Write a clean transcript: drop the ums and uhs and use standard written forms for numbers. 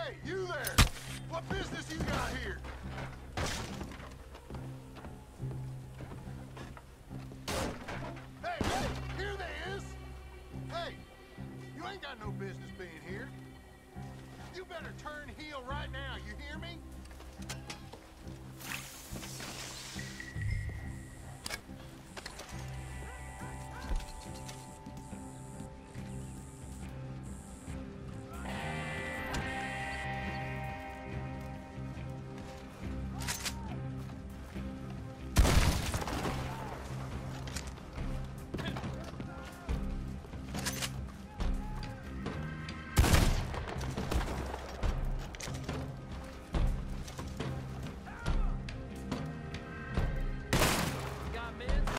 Hey, you there! What business you got here? Hey, here they is! Hey, you ain't got no business being here. You better turn heel right now, you hear me?